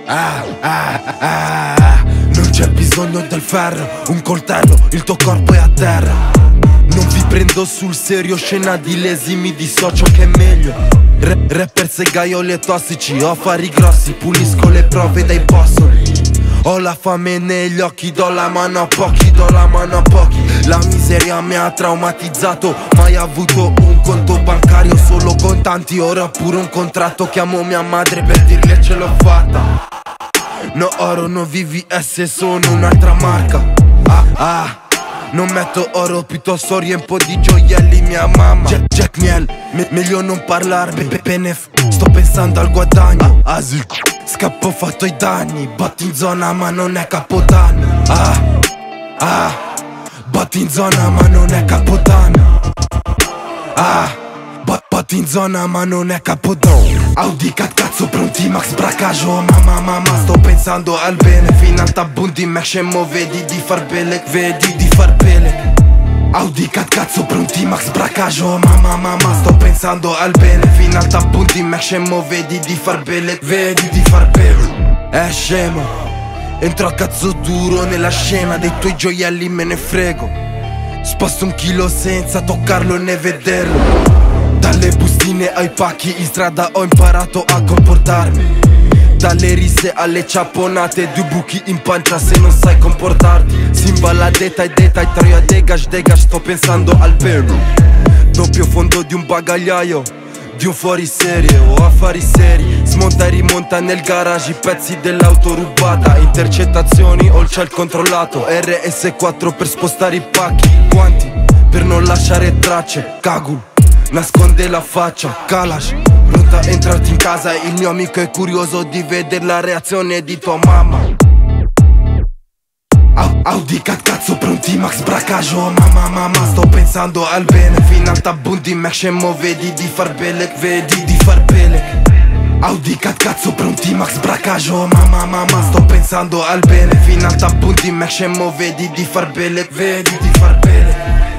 Non c'è bisogno del ferro, un coltello, il tuo corpo è a terra. Non vi prendo sul serio, scena di lesi, mi dissocio che è meglio. Rappers e gaioli tossici, ho affari grossi, pulisco le prove dai bossoli. Ho la fame negli occhi, do la mano a pochi, do la mano a pochi. La miseria mi ha traumatizzato, mai avuto un conto bancario, solo contanti, ora ho pure un contratto. Chiamo mia madre per dirle ce l'ho fatta. No oro, no VVS, sono un'altra marca. Non metto oro, piuttosto riempo di gioielli mia mamma. Jack Miel, meglio non parlarmi. Benef, sto pensando al guadagno. Scappo, fatto i danni. Batti in zona ma non è capodanno. Batti in zona ma non è capodanno. Batti in zona ma non è capodanno. Audi cazzo pronti Max Bracaggio. Mamma sto pensando al bene. Fino al tabundi me scemo, vedi di far belle. Vedi di far belle. Audi cazzo pronti Max Bracaggio. Mamma sto pensando al bene. Fino al tabundi me scemo, vedi di far belle. Vedi di far belle. È scemo. Entro a cazzo duro nella scena dei tuoi gioielli, me ne frego. Sposto un chilo senza toccarlo né vederlo. Dalle bustine ai pacchi in strada ho imparato a comportarmi. Dalle risse alle ciapponate, due buchi in pancia se non sai comportarti. Simballa deta troia degage, sto pensando al perno. Doppio fondo di un bagagliaio, di un fuoriserie o affari seri. Smonta e rimonta nel garage i pezzi dell'auto rubata. Intercettazioni o il ciel controllato. RS4 per spostare i pacchi. Guanti per non lasciare tracce. Kagul nasconde la faccia, Kalash pronta a entrarti in casa. Il mio amico è curioso di vedere la reazione di tua mamma. Audi cazzo pronti Max Bracaggio. Mamma sto pensando al bene. Fino al tabundi me scemo, vedi di far belle. Vedi di far belle. Audi cazzo pronti Max Bracaggio. Mamma sto pensando al bene. Fino al tabundi me scemo, vedi di far belle. Vedi di far belle.